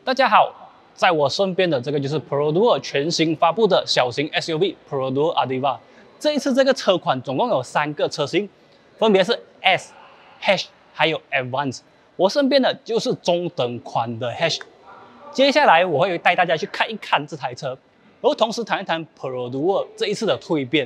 大家好，在我身边的这个就是 Perodua 全新发布的小型 SUV Perodua Adiva。这一次这个车款总共有3个车型，分别是 S、H 还有 Advance。我身边的就是中等款的 H。接下来我会带大家去看一看这台车，然后同时谈一谈 Perodua 这一次的蜕变。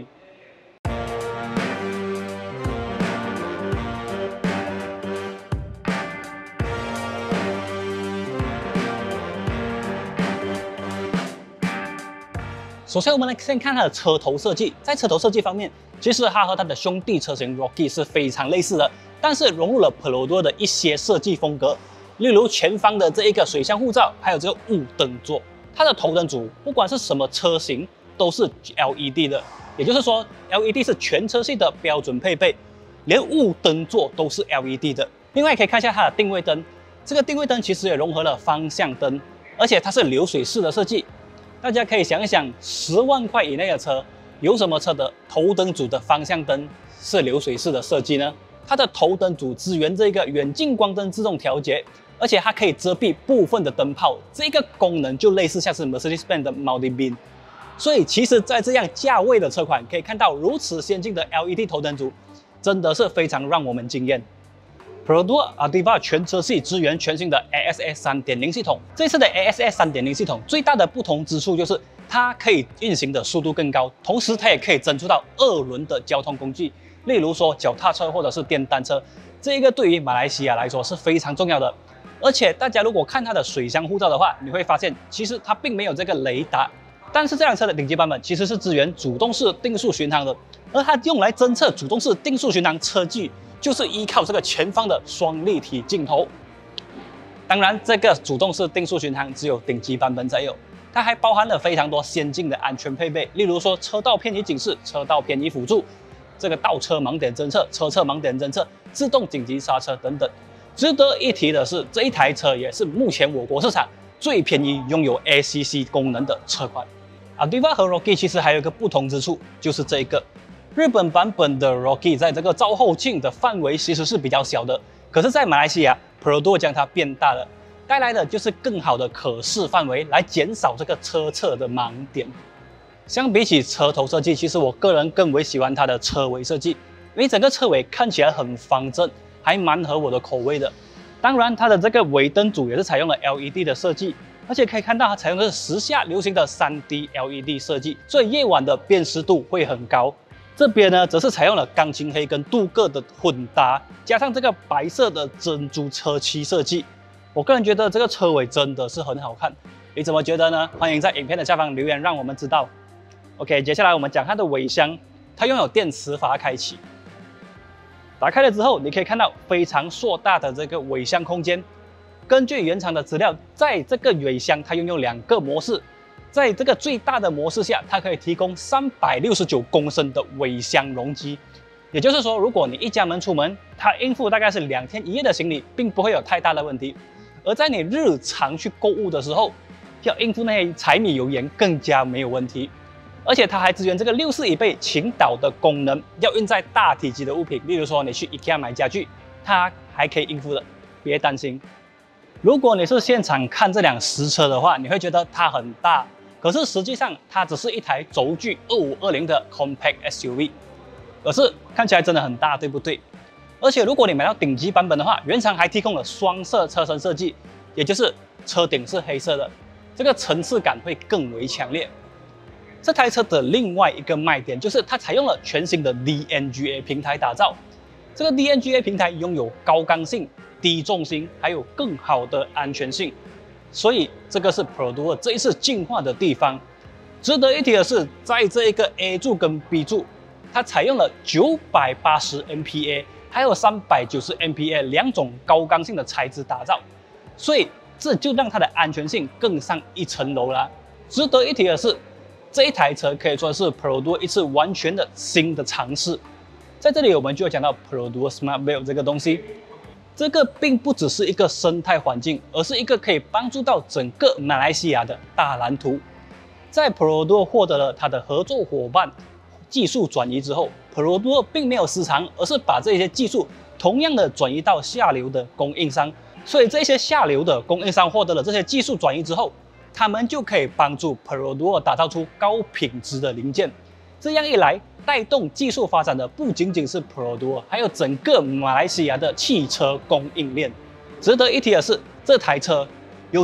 首先，我们来先看它的车头设计。在车头设计方面，其实它和它的兄弟车型 Rocky 是非常类似的，但是融入了 Perodua 的一些设计风格，例如前方的这一个水箱护罩，还有这个雾灯座。它的头灯组不管是什么车型都是 LED 的，也就是说 LED 是全车系的标准配备，连雾灯座都是 LED 的。另外可以看一下它的定位灯，这个定位灯其实也融合了方向灯，而且它是流水式的设计。大家可以想一想，10万块以内的车，有什么车的头灯组的方向灯是流水式的设计呢？它的头灯组支援这个远近光灯自动调节，而且它可以遮蔽部分的灯泡，这个功能就类似像是 Mercedes-Benz 的 Multi-Beam。所以其实，在这样价位的车款，可以看到如此先进的 LED 头灯组，真的是非常让我们惊艳。Perodua Adiva 全车系支援全新的 ASS 3.0 系统。这次的 ASS 3.0 系统最大的不同之处就是它可以运行的速度更高，同时它也可以侦出到2轮的交通工具，例如说脚踏车或者是电单车。这个对于马来西亚来说是非常重要的。而且大家如果看它的水箱护罩的话，你会发现其实它并没有这个雷达，但是这辆车的顶级版本其实是支援主动式定速巡航的，而它用来侦测主动式定速巡航车距，就是依靠这个前方的双立体镜头。当然，这个主动式定速巡航只有顶级版本才有，它还包含了非常多先进的安全配备，例如说车道偏移警示、车道偏移辅助、这个倒车盲点侦测、车侧盲点侦测、自动紧急刹车等等。值得一提的是，这一台车也是目前我国市场最便宜拥有 ACC 功能的车款。Adiva 和 Rocky 其实还有一个不同之处，就是这个。日本版本的 Rocky 在这个照后镜的范围其实是比较小的，可是，在马来西亚 Perodua 将它变大了，带来的就是更好的可视范围，来减少这个车侧的盲点。相比起车头设计，其实我个人更为喜欢它的车尾设计，因为整个车尾看起来很方正，还蛮合我的口味的。当然，它的这个尾灯组也是采用了 LED 的设计，而且可以看到它采用的是时下流行的 3D LED 设计，所以夜晚的辨识度会很高。这边呢，则是采用了钢琴黑跟镀铬的混搭，加上这个白色的珍珠车漆设计。我个人觉得这个车尾真的是很好看，你怎么觉得呢？欢迎在影片的下方留言，让我们知道。OK， 接下来我们讲它的尾箱，它拥有电磁阀开启。打开了之后，你可以看到非常硕大的这个尾箱空间。根据原厂的资料，在这个尾箱它拥有2个模式。在这个最大的模式下，它可以提供369公升的尾箱容积，也就是说，如果你一家门出门，它应付大概是2天1夜的行李，并不会有太大的问题。而在你日常去购物的时候，要应付那些柴米油盐更加没有问题。而且它还支援这个64椅背倾倒的功能，要运载大体积的物品，例如说你去 IKEA 买家具，它还可以应付的，别担心。如果你是现场看这辆实车的话，你会觉得它很大。可是实际上，它只是一台轴距2520的 Compact SUV， 可是看起来真的很大，对不对？而且如果你买到顶级版本的话，原厂还提供了双色车身设计，也就是车顶是黑色的，这个层次感会更为强烈。这台车的另外一个卖点就是它采用了全新的 DNGA 平台打造，这个 DNGA 平台拥有高刚性、低重心，还有更好的安全性。所以这个是 Perodua 这一次进化的地方。值得一提的是，在这一个 A 柱跟 B 柱，它采用了980 MPa 还有390 MPa 2种高刚性的材质打造，所以这就让它的安全性更上一层楼啦。值得一提的是，这一台车可以说是 Perodua 一次完全的新的尝试。在这里我们就要讲到 Perodua Smart Belt 这个东西。这个并不只是一个生态环境，而是一个可以帮助到整个马来西亚的大蓝图。在 Perodua 获得了它的合作伙伴技术转移之后， Perodua 并没有私藏，而是把这些技术同样的转移到下游的供应商， 所以这些下流的供应商获得了这些技术转移之后，他们就可以帮助 Perodua 打造出高品质的零件。这样一来，带动技术发展的不仅仅是 Perodua， 还有整个马来西亚的汽车供应链。值得一提的是，这台车有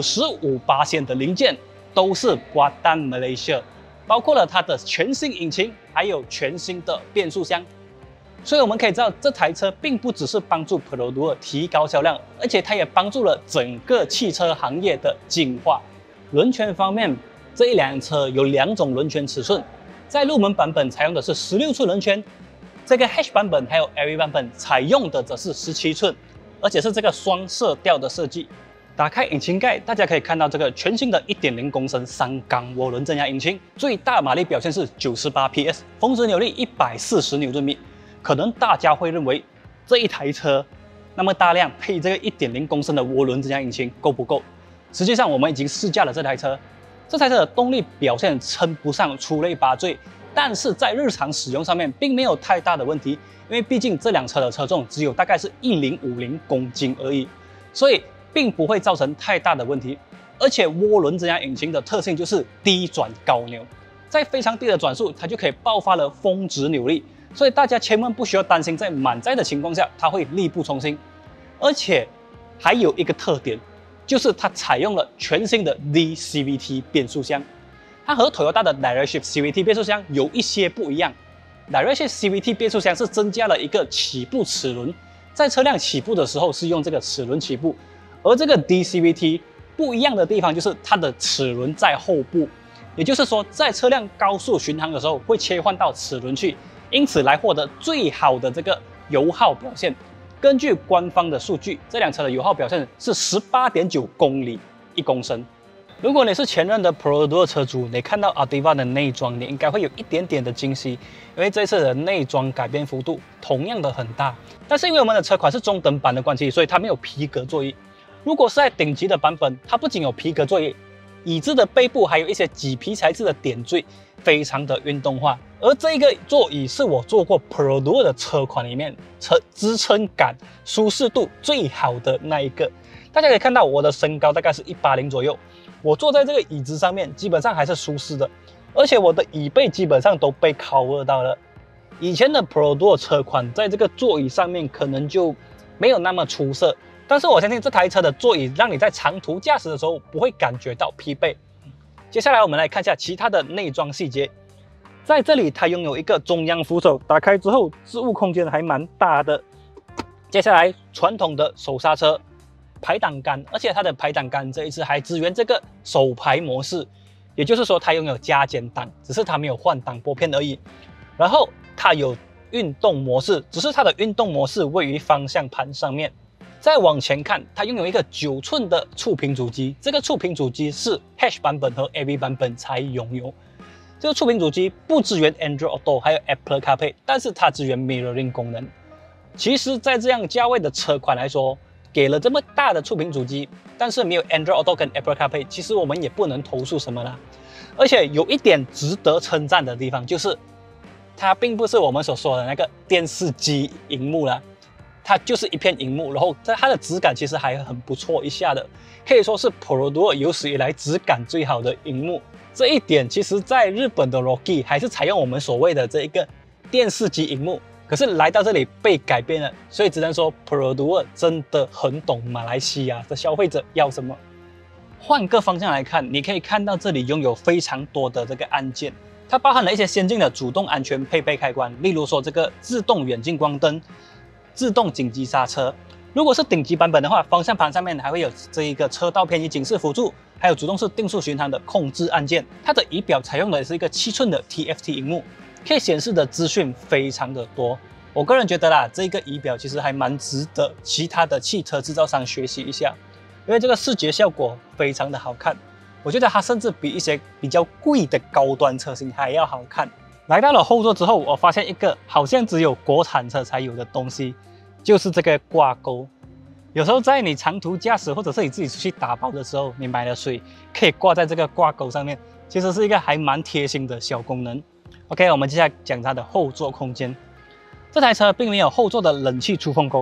95%的零件都是 Buatan Malaysia， 包括了它的全新引擎，还有全新的变速箱。所以我们可以知道，这台车并不只是帮助 Perodua 提高销量，而且它也帮助了整个汽车行业的进化。轮圈方面，这一辆车有2种轮圈尺寸，在入门版本采用的是16寸轮圈，这个 H 版本还有 LE 版本采用的则是17寸，而且是这个双色调的设计。打开引擎盖，大家可以看到这个全新的 1.0 公升3缸涡轮增压引擎，最大马力表现是98 PS， 峰值扭力140牛顿米。可能大家会认为这一台车那么大量配这个 1.0 公升的涡轮增压引擎够不够？实际上我们已经试驾了这台车，这台车的动力表现称不上出类拔萃，但是在日常使用上面并没有太大的问题，因为毕竟这辆车的车重只有大概是1050公斤而已，所以并不会造成太大的问题。而且涡轮增压引擎的特性就是低转高扭，在非常低的转速它就可以爆发了峰值扭力。所以大家千万不需要担心，在满载的情况下它会力不从心。而且还有一个特点，就是它采用了全新的 DCVT 变速箱。它和 Toyota 的 DirectShift CVT 变速箱有一些不一样。DirectShift CVT 变速箱是增加了一个起步齿轮，在车辆起步的时候是用这个齿轮起步，而这个 DCVT 不一样的地方就是它的齿轮在后部，也就是说在车辆高速巡航的时候会切换到齿轮去。因此来获得最好的这个油耗表现。根据官方的数据，这辆车的油耗表现是 18.9 公里1公升。如果你是前任的 Perodua 车主，你看到 Altiva 的内装，你应该会有一点点的惊喜，因为这次的内装改变幅度同样的很大。但是因为我们的车款是中等版的关系，所以它没有皮革座椅。如果是在顶级的版本，它不仅有皮革座椅，椅子的背部还有一些麂皮材质的点缀，非常的运动化。而这个座椅是我坐过 Perodua 的车款里面支撑感、舒适度最好的那一个。大家可以看到我的身高大概是180左右，我坐在这个椅子上面基本上还是舒适的，而且我的椅背基本上都被 cover 到了。以前的 Perodua 车款在这个座椅上面可能就没有那么出色，但是我相信这台车的座椅让你在长途驾驶的时候不会感觉到疲惫。接下来我们来看一下其他的内装细节。在这里它拥有一个中央扶手，打开之后置物空间还蛮大的。接下来传统的手刹车、排挡杆，而且它的排挡杆这一次还支援这个手排模式，也就是说它拥有加减档，只是它没有换挡拨片而已。然后它有运动模式，只是它的运动模式位于方向盘上面。再往前看，它拥有一个9寸的触屏主机，这个触屏主机是 H 版本和 LE 版本才拥有。这个触屏主机不支援 Android Auto 还有 Apple CarPlay， 但是它支援 Mirroring 功能。其实，在这样价位的车款来说，给了这么大的触屏主机，但是没有 Android Auto 跟 Apple CarPlay， 其实我们也不能投诉什么啦。而且有一点值得称赞的地方就是，它并不是我们所说的那个电视机荧幕啦，它就是一片荧幕，然后它的质感其实还很不错一下的，可以说是 Perodua 有史以来质感最好的荧幕。这一点其实在日本的 Rocky 还是采用我们所谓的这一个电视机荧幕，可是来到这里被改变了，所以只能说 Perodua 真的很懂马来西亚的消费者要什么。换个方向来看，你可以看到这里拥有非常多的这个按键，它包含了一些先进的主动安全配备开关，例如说这个自动远近光灯、自动紧急刹车。如果是顶级版本的话，方向盘上面还会有这一个车道偏移警示辅助，还有主动式定速巡航的控制按键。它的仪表采用的是一个7寸的 TFT 荧幕，可以显示的资讯非常的多。我个人觉得啦，这个仪表其实还蛮值得其他的汽车制造商学习一下，因为这个视觉效果非常的好看。我觉得它甚至比一些比较贵的高端车型还要好看。来到了后座之后，我发现一个好像只有国产车才有的东西，就是这个挂钩。有时候在你长途驾驶或者是你自己出去打包的时候，你买了水可以挂在这个挂钩上面，其实是一个还蛮贴心的小功能。OK， 我们接下来讲它的后座空间。这台车并没有后座的冷气出风口，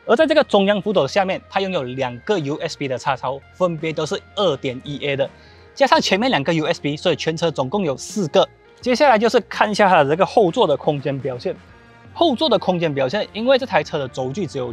而在这个中央扶手下面，它拥有2个 USB 的插槽，分别都是 2.1A 的，加上前面2个 USB， 所以全车总共有4个。接下来就是看一下它的这个后座的空间表现。后座的空间表现，因为这台车的轴距只有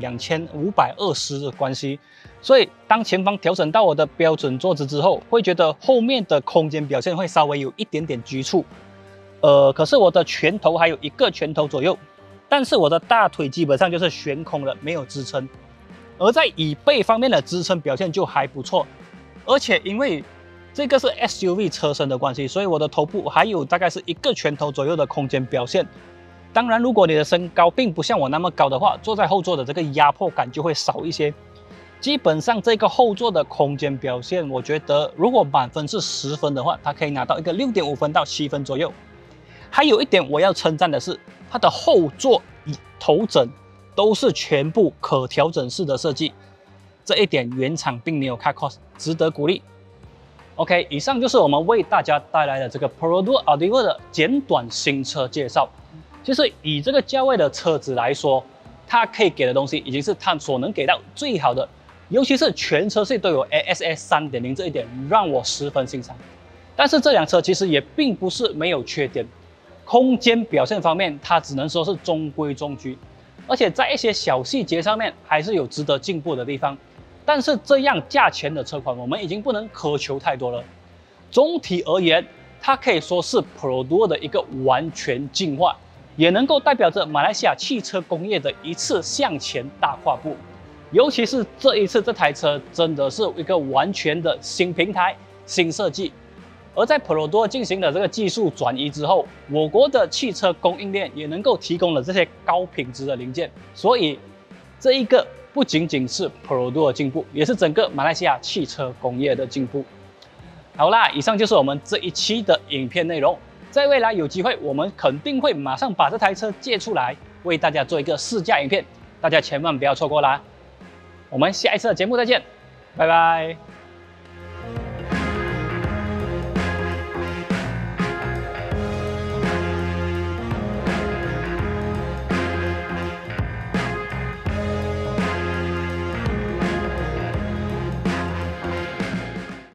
2520的关系，所以当前方调整到我的标准坐姿之后，会觉得后面的空间表现会稍微有一点点局促。可是我的拳头还有1个拳头左右，但是我的大腿基本上就是悬空了，没有支撑。而在椅背方面的支撑表现就还不错，而且因为这个是 SUV 车身的关系，所以我的头部还有大概是1个拳头左右的空间表现。当然，如果你的身高并不像我那么高的话，坐在后座的这个压迫感就会少一些。基本上这个后座的空间表现，我觉得如果满分是10分的话，它可以拿到一个6.5分到7分左右。还有一点我要称赞的是，它的后座头枕都是全部可调整式的设计，这一点原厂并没有 cut cost， 值得鼓励。OK， 以上就是我们为大家带来的这个 Perodua Altiva 的简短新车介绍。其实以这个价位的车子来说，它可以给的东西已经是它所能给到最好的，尤其是全车系都有 ASS 3.0 这一点让我十分欣赏。但是这辆车其实也并不是没有缺点，空间表现方面它只能说是中规中矩，而且在一些小细节上面还是有值得进步的地方。但是这样价钱的车款，我们已经不能苛求太多了。总体而言，它可以说是 Perodua 的一个完全进化。也能够代表着马来西亚汽车工业的一次向前大跨步，尤其是这一次这台车真的是一个完全的新平台、新设计。而在 Perodua 进行了这个技术转移之后，我国的汽车供应链也能够提供了这些高品质的零件，所以这一个不仅仅是 Perodua 的进步，也是整个马来西亚汽车工业的进步。好啦，以上就是我们这一期的影片内容。在未来有机会，我们肯定会马上把这台车借出来，为大家做一个试驾影片，大家千万不要错过啦！我们下一次的节目再见，拜拜。